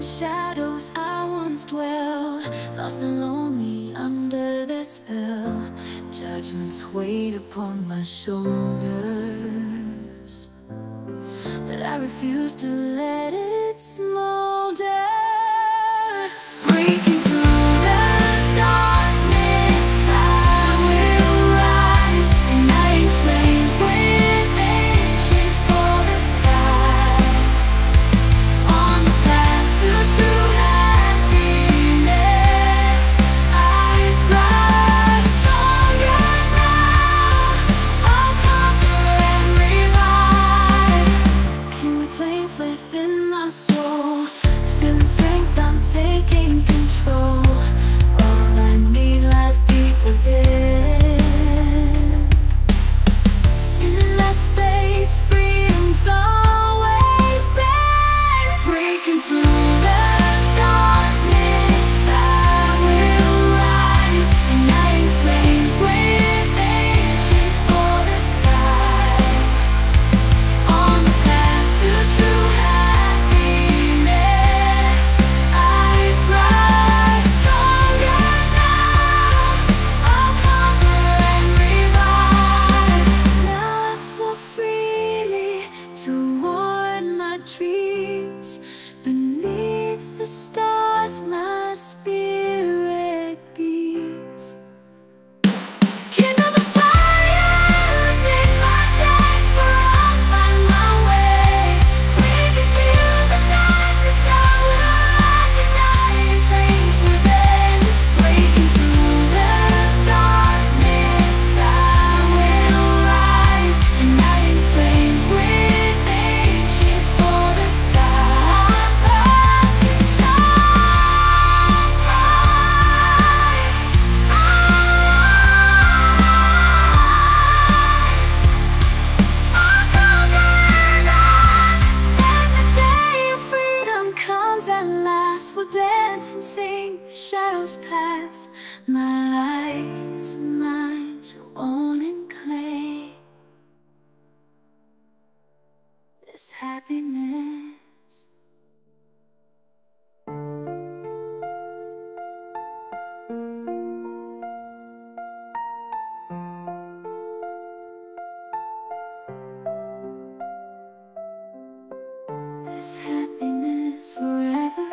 shadows I once dwelled, lost and lonely under their spell. Judgments weighed upon my shoulders, but I refuse to let it smolder. Breaking through the darkness, I will rise, igniting flames within, shoot for the skies. On the path to true happiness, I thrive stronger now. I'll conquer and revive. Kindling flame within my soul, feeling strength, I'm taking control. All I need lies deep within. In that space, freedom's always been. Breaking through the darkness, I will rise, igniting flames within, shoot for the skies. On the path to true happiness, I thrive stronger now. I'll conquer and revive. Now I soar freely toward my dreams. Beneath the stars, my spirit beats. Kindle the fire, ignite my chest, for I'll find my way. Breaking through the darkness, I will rise, igniting flames within. Breaking through the darkness, I will rise, igniting flames within, shoot for the skies. Time to shine bright. I'll conquer and rise. When the day of freedom comes at last, we'll dance and sing, shadows pass. My life is mine to own and claim. This happiness. This happiness forever.